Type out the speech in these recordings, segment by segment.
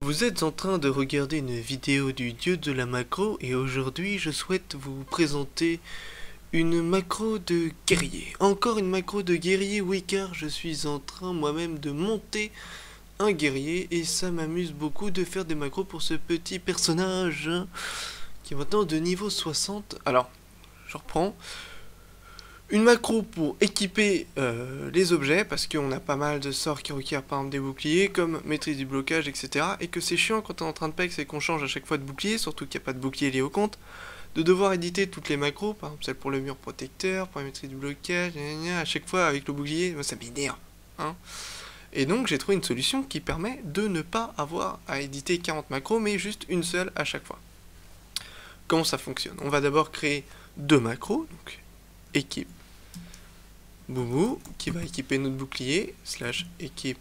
Vous êtes en train de regarder une vidéo du dieu de la macro et aujourd'hui je souhaite vous présenter une macro de guerrier. Encore une macro de guerrier, oui, car je suis en train moi-même de monter un guerrier et ça m'amuse beaucoup de faire des macros pour ce petit personnage qui est maintenant de niveau 60. Alors, je reprends. Une macro pour équiper les objets, parce qu'on a pas mal de sorts qui requièrent par exemple des boucliers, comme maîtrise du blocage, etc. Et que c'est chiant quand on est en train de PEX et qu'on change à chaque fois de bouclier, surtout qu'il n'y a pas de bouclier lié au compte, de devoir éditer toutes les macros, par exemple celle pour le mur protecteur, pour la maîtrise du blocage, à chaque fois avec le bouclier, moi, ça m'énerve. Hein. Et donc j'ai trouvé une solution qui permet de ne pas avoir à éditer 40 macros, mais juste une seule à chaque fois. Comment ça fonctionne? On va d'abord créer deux macros, donc équipe Boubou, qui va équiper notre bouclier, slash équipe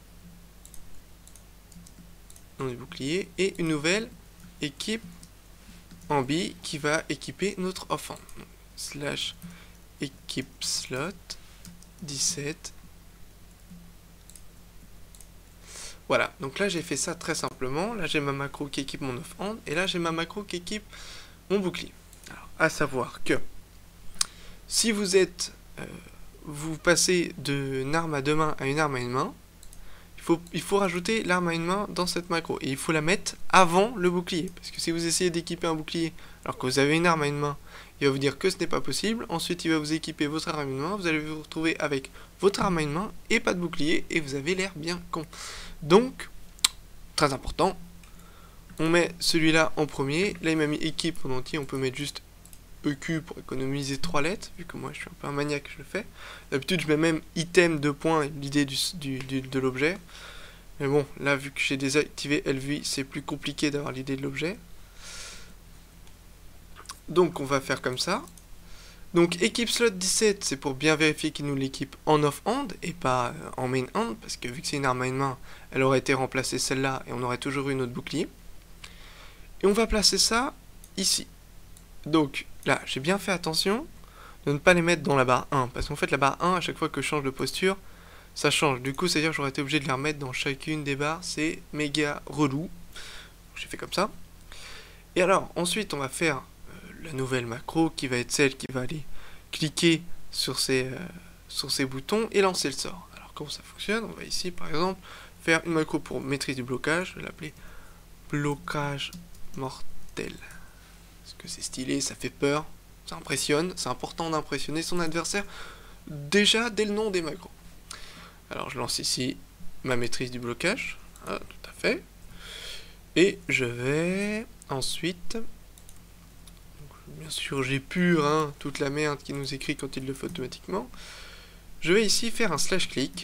notre bouclier, et une nouvelle équipe ambi qui va équiper notre offhand, slash équipe slot 17. Voilà, donc là j'ai fait ça très simplement. Là j'ai ma macro qui équipe mon offhand, et là j'ai ma macro qui équipe mon bouclier. Alors, à savoir que si vous êtes vous passez d'une arme à deux mains à une arme à une main, il faut rajouter l'arme à une main dans cette macro. Et il faut la mettre avant le bouclier. Parce que si vous essayez d'équiper un bouclier alors que vous avez une arme à une main, il va vous dire que ce n'est pas possible. Ensuite, il va vous équiper votre arme à une main. Vous allez vous retrouver avec votre arme à une main et pas de bouclier. Et vous avez l'air bien con. Donc, très important, on met celui-là en premier. Là, il m'a mis équipe en entier. On peut mettre juste EQ pour économiser 3 lettres, vu que moi je suis un peu un maniaque, je le fais. D'habitude je mets même item 2 points, l'idée de l'objet. Mais bon, là vu que j'ai désactivé LVI, c'est plus compliqué d'avoir l'idée de l'objet. Donc on va faire comme ça. Donc équipe slot 17, c'est pour bien vérifier qu'il nous l'équipe en off-hand et pas en main-hand, parce que vu que c'est une arme à une main, elle aurait été remplacée celle-là et on aurait toujours eu notre bouclier. Et on va placer ça ici. Donc là, j'ai bien fait attention de ne pas les mettre dans la barre 1, parce qu'en fait la barre 1, à chaque fois que je change de posture, ça change. Du coup, c'est-à-dire que j'aurais été obligé de les remettre dans chacune des barres, c'est méga relou. J'ai fait comme ça. Et alors, ensuite, on va faire la nouvelle macro, qui va être celle qui va aller cliquer sur ces boutons et lancer le sort. Alors, comment ça fonctionne? On va ici, par exemple, faire une macro pour maîtrise du blocage, je vais l'appeler blocage mortel. Parce que c'est stylé, ça fait peur, ça impressionne, c'est important d'impressionner son adversaire déjà dès le nom des macros. Alors je lance ici ma maîtrise du blocage, ah, tout à fait, et je vais ensuite, donc, bien sûr j'épure toute la merde qui nous écrit quand il le fait automatiquement, je vais ici faire un slash click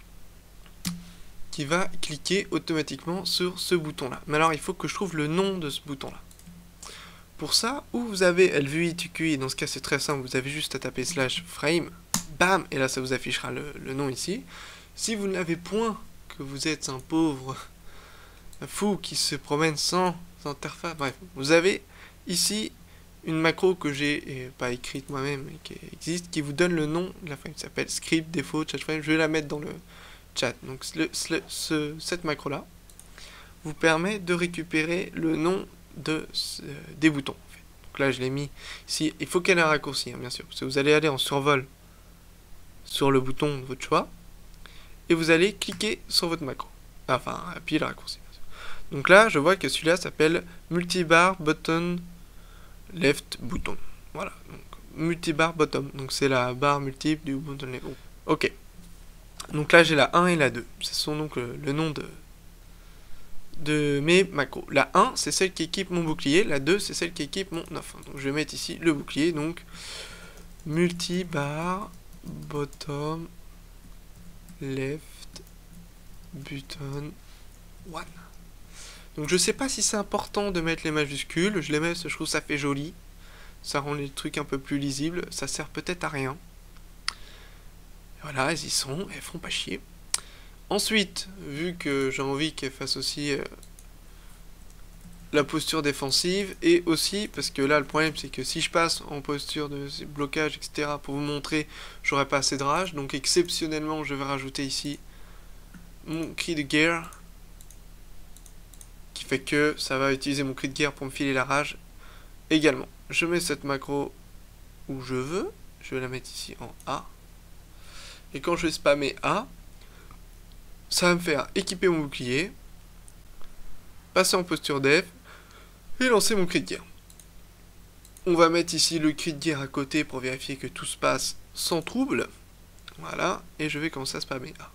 qui va cliquer automatiquement sur ce bouton là. Mais alors il faut que je trouve le nom de ce bouton là. Pour ça, où vous avez LVI, TQI, dans ce cas c'est très simple, vous avez juste à taper slash frame, bam, et là ça vous affichera le nom ici. Si vous n'avez point, que vous êtes un pauvre fou qui se promène sans interface, bref, vous avez ici une macro que j'ai pas écrite moi-même, mais qui existe, qui vous donne le nom de la frame, qui s'appelle script défaut chat frame, je vais la mettre dans le chat. Donc cette macro là vous permet de récupérer le nom des boutons. En fait. Donc là, je l'ai mis ici. Il faut qu'elle ait un raccourci, bien sûr. Parce que vous allez aller en survol sur le bouton de votre choix. Et vous allez cliquer sur votre macro. Enfin, appuyer le raccourci. Bien sûr. Donc là, je vois que celui-là s'appelle multibar button left button. Voilà. Donc, multibar bottom. Donc c'est la barre multiple du bouton left. Ok. Donc là, j'ai la 1 et la 2. Ce sont donc le nom de mes macros. La 1, c'est celle qui équipe mon bouclier. La 2, c'est celle qui équipe mon off. Donc je vais mettre ici le bouclier. Donc multi-bar bottom left button 1. Donc je sais pas si c'est important de mettre les majuscules. Je les mets parce que je trouve ça fait joli. Ça rend les trucs un peu plus lisibles. Ça sert peut-être à rien. Voilà, elles y sont. Elles font pas chier. Ensuite, vu que j'ai envie qu'elle fasse aussi la posture défensive, et aussi, parce que là le problème c'est que si je passe en posture de blocage, etc., pour vous montrer, j'aurai pas assez de rage, donc exceptionnellement je vais rajouter ici mon cri de guerre qui fait que ça va utiliser mon cri de guerre pour me filer la rage également. Je mets cette macro où je veux, je vais la mettre ici en A, et quand je vais spammer A, ça va me faire équiper mon bouclier, passer en posture dev, et lancer mon cri de guerre. On va mettre ici le cri de guerre à côté pour vérifier que tout se passe sans trouble. Voilà, et je vais commencer à spammer A.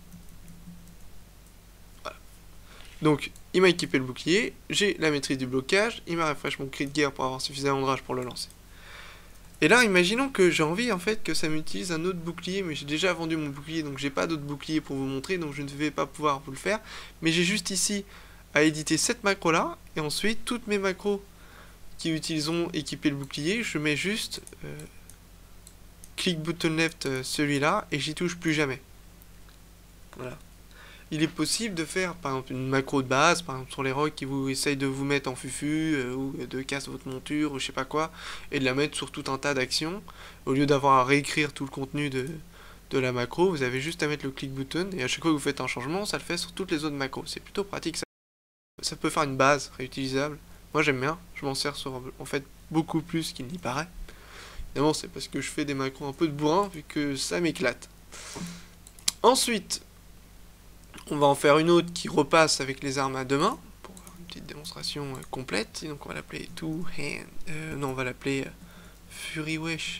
Voilà. Donc, il m'a équipé le bouclier, j'ai la maîtrise du blocage, il m'a refresh mon cri de guerre pour avoir suffisamment de rage pour le lancer. Et là, imaginons que j'ai envie en fait que ça m'utilise un autre bouclier, mais j'ai déjà vendu mon bouclier, donc j'ai pas d'autre bouclier pour vous montrer, donc je ne vais pas pouvoir vous le faire. Mais j'ai juste ici à éditer cette macro là, et ensuite toutes mes macros qui utiliseront équiper le bouclier, je mets juste click button left celui-là, et j'y touche plus jamais. Voilà. Il est possible de faire par exemple une macro de base, par exemple sur les rocs qui vous essayent de vous mettre en fufu, ou de casser votre monture, ou je sais pas quoi, et de la mettre sur tout un tas d'actions. Au lieu d'avoir à réécrire tout le contenu de la macro, vous avez juste à mettre le click button, et à chaque fois que vous faites un changement, ça le fait sur toutes les autres macros. C'est plutôt pratique, ça peut faire une base réutilisable. Moi j'aime bien, je m'en sers sur en fait beaucoup plus qu'il n'y paraît. Évidemment c'est parce que je fais des macros un peu de bourrin, vu que ça m'éclate. Ensuite, on va en faire une autre qui repasse avec les armes à deux mains, pour avoir une petite démonstration complète. Donc on va l'appeler Two Hand... non, on va l'appeler Fury Wish.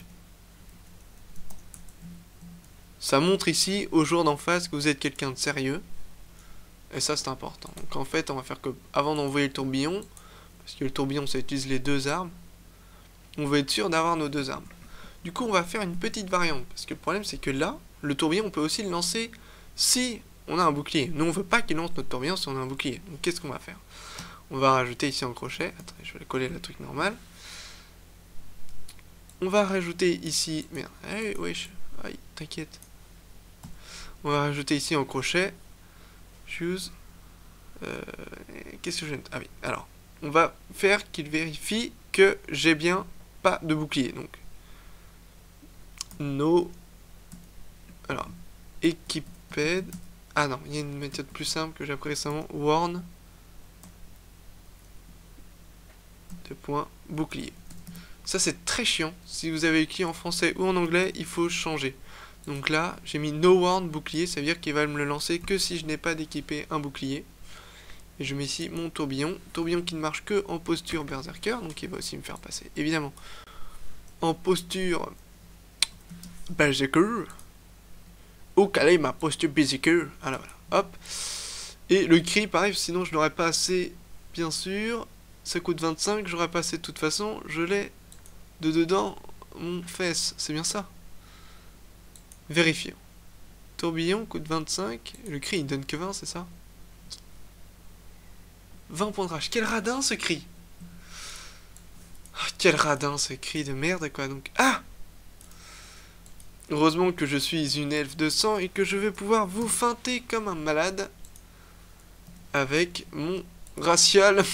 Ça montre ici aux joueurs d'en face que vous êtes quelqu'un de sérieux. Et ça c'est important. Donc en fait on va faire que, avant d'envoyer le tourbillon, parce que le tourbillon ça utilise les deux armes, on veut être sûr d'avoir nos deux armes. Du coup on va faire une petite variante, parce que le problème c'est que là, le tourbillon on peut aussi le lancer si on a un bouclier. Nous on veut pas qu'il lance notre tourbillon si on a un bouclier. Donc qu'est-ce qu'on va faire? On va rajouter ici en crochet, attendez je vais coller le truc normal. On va rajouter ici, merde, hey, wesh, aïe, t'inquiète. On va rajouter ici en crochet, choose, qu'est-ce que je... Ah oui, alors, on va faire qu'il vérifie que j'ai bien pas de bouclier, donc, no, alors, equiped, ah non, il y a une méthode plus simple que j'ai appris récemment, warn, de point, bouclier. Ça c'est très chiant, si vous avez écrit en français ou en anglais, il faut changer. Donc là, j'ai mis no warn bouclier, ça veut dire qu'il va me le lancer que si je n'ai pas d'équiper un bouclier. Et je mets ici mon tourbillon, tourbillon qui ne marche que en posture berserker, donc il va aussi me faire passer, évidemment, en posture berserker. Oh, quelle est ma posture berserker? Alors voilà, hop. Et le cri, pareil, sinon je n'aurais pas assez, bien sûr. Ça coûte 25, j'aurais pas assez de toute façon, je l'ai de dedans mon fesse, c'est bien ça? Vérifions. Tourbillon coûte 25. Le cri il donne que 20, c'est ça? 20 points de rage. Quel radin ce cri! Oh, quel radin ce cri de merde quoi. Donc. Ah! Heureusement que je suis une elfe de sang et que je vais pouvoir vous feinter comme un malade avec mon racial.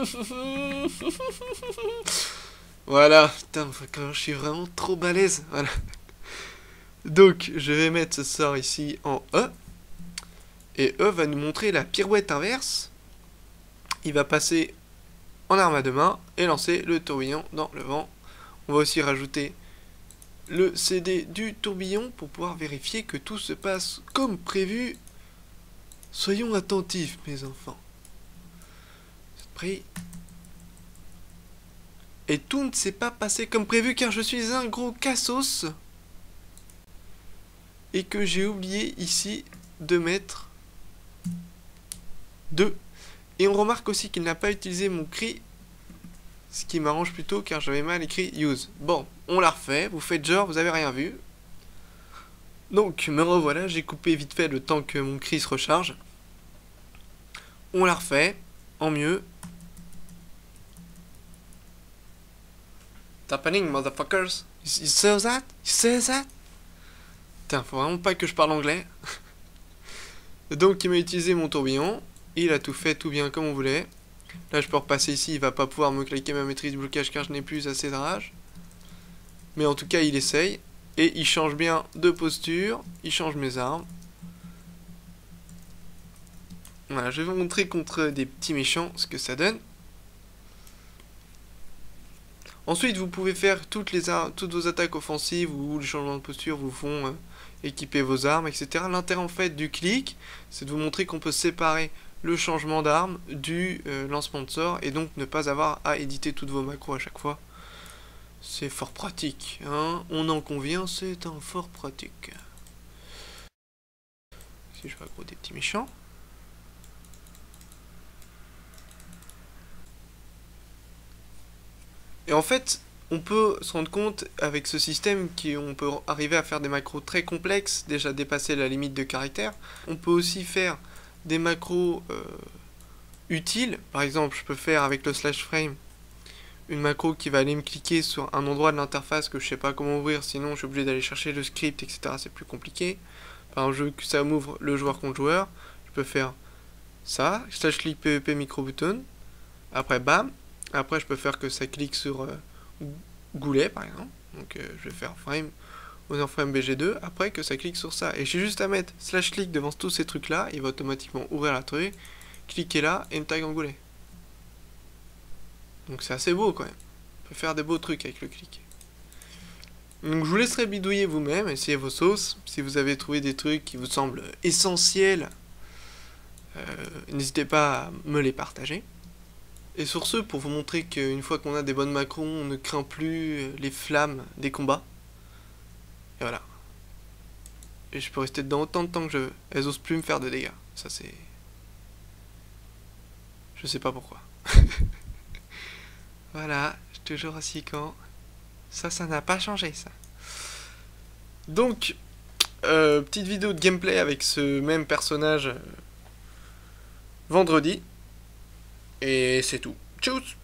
Voilà. Putain, je suis vraiment trop balèze. Voilà. Donc, je vais mettre ce sort ici en E. Et E va nous montrer la pirouette inverse. Il va passer en arme à deux mains et lancer le tourbillon dans le vent. On va aussi rajouter le CD du tourbillon pour pouvoir vérifier que tout se passe comme prévu. Soyons attentifs, mes enfants. Vous êtes prêts? Et tout ne s'est pas passé comme prévu car je suis un gros cassos. Et que j'ai oublié ici de mettre 2. Et on remarque aussi qu'il n'a pas utilisé mon cri, ce qui m'arrange plutôt car j'avais mal écrit use. Bon, on l'a refait, vous faites genre, vous avez rien vu. Donc, me revoilà, j'ai coupé vite fait le temps que mon cri se recharge. On l'a refait, en mieux. It's happening, motherfuckers. You say that? You say that? Putain, faut vraiment pas que je parle anglais. Donc, il m'a utilisé mon tourbillon. Il a tout fait tout bien comme on voulait. Là, je peux repasser ici. Il va pas pouvoir me claquer ma maîtrise du blocage car je n'ai plus assez de rage. Mais en tout cas, il essaye. Et il change bien de posture. Il change mes armes. Voilà, je vais vous montrer contre des petits méchants ce que ça donne. Ensuite, vous pouvez faire toutes vos attaques offensives ou les changements de posture vous font équiper vos armes, etc. L'intérêt en fait du clic, c'est de vous montrer qu'on peut séparer le changement d'arme du lancement de sort et donc ne pas avoir à éditer toutes vos macros à chaque fois. C'est fort pratique, hein, on en convient, c'est un fort pratique. Si je vais aggro des petits méchants. Et en fait, on peut se rendre compte avec ce système qu'on peut arriver à faire des macros très complexes, déjà dépasser la limite de caractère. On peut aussi faire des macros utiles. Par exemple, je peux faire avec le slash frame une macro qui va aller me cliquer sur un endroit de l'interface que je sais pas comment ouvrir, sinon je suis obligé d'aller chercher le script, etc. C'est plus compliqué. Par exemple, je veux que ça m'ouvre le joueur contre joueur. Je peux faire ça, slash click PvP micro button. Après, bam. Après, je peux faire que ça clique sur Goulet, par exemple. Donc, je vais faire frame, frame BG2. Après, que ça clique sur ça. Et j'ai juste à mettre slash click devant tous ces trucs-là. Il va automatiquement ouvrir la truc, cliquer là et me tag en Goulet. Donc, c'est assez beau quand même. On peut faire des beaux trucs avec le clic. Donc, je vous laisserai bidouiller vous-même, essayez vos sauces. Si vous avez trouvé des trucs qui vous semblent essentiels, n'hésitez pas à me les partager. Et sur ce, pour vous montrer qu'une fois qu'on a des bonnes macros, on ne craint plus les flammes des combats. Et voilà. Et je peux rester dedans autant de temps que je veux. Elles osent plus me faire de dégâts. Ça c'est... Je sais pas pourquoi. Voilà, toujours aussi quand. Ça n'a pas changé ça. Donc, petite vidéo de gameplay avec ce même personnage vendredi. Et c'est tout. Tchuss!